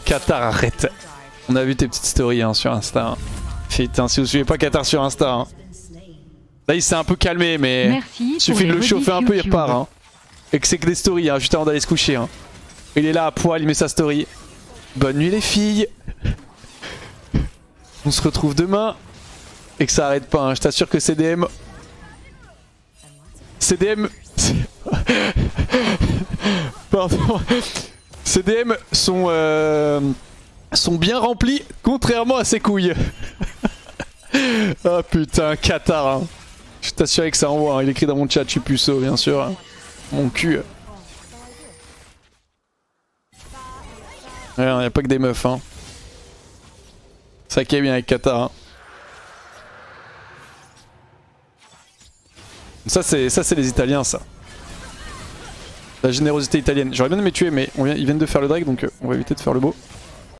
Qatar, arrête. On a vu tes petites stories hein, sur Insta. Hein. Putain, si vous suivez pas Qatar sur Insta. Hein. Là, il s'est un peu calmé, mais il suffit de le chauffer un peu, il repart. Hein. Et que c'est que des stories, hein, juste avant d'aller se coucher. Hein. Il est là à poil, il met sa story. Bonne nuit les filles. On se retrouve demain. Et que ça arrête pas, hein. Je t'assure que CDM... CDM... Pardon. CDM sont bien remplis, contrairement à ses couilles. Ah putain, Qatar. Hein. Je t'assure que ça envoie. Hein. Il écrit dans mon chat, je suis puceau, bien sûr. Hein. Mon cul. Il n'y a pas que des meufs. Hein. Ça qui est bien avec Qatar. Hein. Ça c'est les Italiens ça. La générosité italienne. J'aurais bien aimé tuer mais ils viennent de faire le drag donc on va éviter de faire le beau.